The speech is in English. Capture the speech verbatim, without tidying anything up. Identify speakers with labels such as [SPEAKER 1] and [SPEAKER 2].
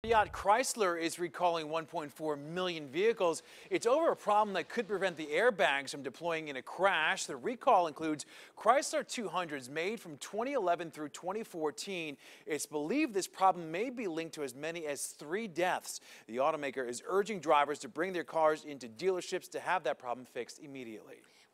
[SPEAKER 1] Fiat Chrysler is recalling one point four million vehicles. It's over a problem that could prevent the airbags from deploying in a crash. The recall includes Chrysler two hundreds made from twenty eleven through twenty fourteen. It's believed this problem may be linked to as many as three deaths. The automaker is urging drivers to bring their cars into dealerships to have that problem fixed immediately.